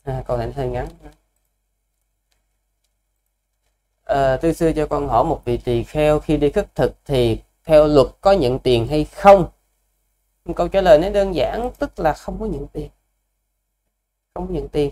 Câu này hơi ngắn. Tư sư cho con hỏi, một vị tỳ kheo khi đi khất thực thì theo luật có nhận tiền hay không? Câu trả lời nó đơn giản, tức là không có nhận tiền. Không có nhận tiền.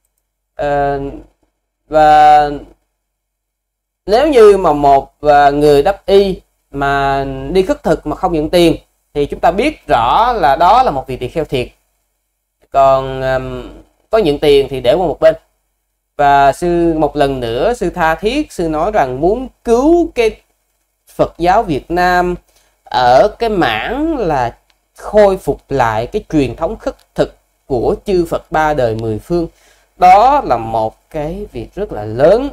Và nếu như mà một người đắp y mà đi khất thực mà không nhận tiền thì chúng ta biết rõ là đó là một vị tỳ kheo thiệt. Còn có nhận tiền thì để qua một bên. Và sư một lần nữa sư tha thiết, sư nói rằng muốn cứu cái Phật giáo Việt Nam ở cái mảng là khôi phục lại cái truyền thống khất thực của chư Phật ba đời mười phương. Đó là một cái việc rất là lớn.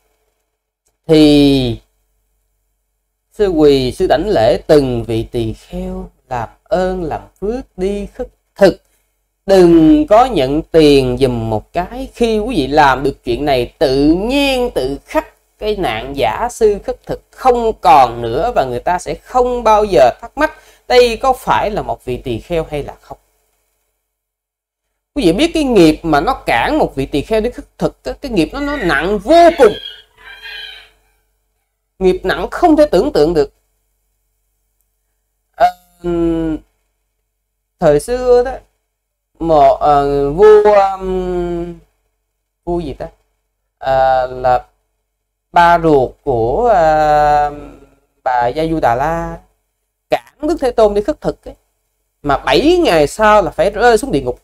Thì sư quỳ, sư đảnh lễ từng vị tỳ kheo làm ơn làm phước đi khất thực. Đừng có nhận tiền dùm một cái. Khi quý vị làm được chuyện này, tự nhiên tự khắc cái nạn giả sư khất thực không còn nữa, và người ta sẽ không bao giờ thắc mắc đây có phải là một vị tỳ kheo hay là không. Quý vị biết cái nghiệp mà nó cản một vị tỳ kheo đi khất thực, cái nghiệp nó nặng vô cùng. Nghiệp nặng không thể tưởng tượng được. Thời xưa đó, một vua gì ta, là ba ruột của bà Gia Du Đà La cản Đức Thế Tôn đi khất thực ấy, mà 7 ngày sau là phải rơi xuống địa ngục.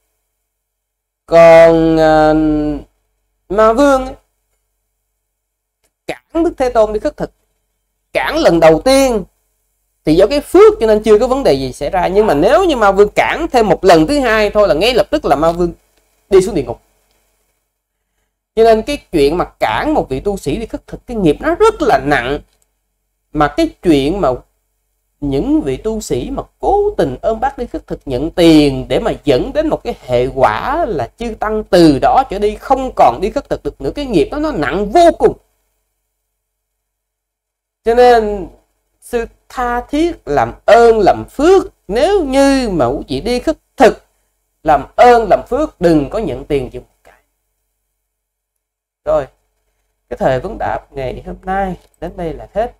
Còn Ma Vương ấy, cản Đức Thế Tôn đi khất thực, cản lần đầu tiên thì do cái phước cho nên chưa có vấn đề gì xảy ra. Nhưng mà nếu như Ma Vương cản thêm một lần thứ hai thôi là ngay lập tức là Ma Vương đi xuống địa ngục. Cho nên cái chuyện mà cản một vị tu sĩ đi khất thực, cái nghiệp nó rất là nặng. Mà cái chuyện mà những vị tu sĩ mà cố tình ôm bác đi khất thực nhận tiền để mà dẫn đến một cái hệ quả là chư tăng từ đó trở đi không còn đi khất thực được nữa, cái nghiệp đó nó nặng vô cùng. Cho nên sư tha thiết làm ơn làm phước, nếu như mà quý vị đi khất thực, làm ơn làm phước, đừng có nhận tiền giùm một cái. Rồi, cái thời vấn đáp ngày hôm nay đến đây là hết.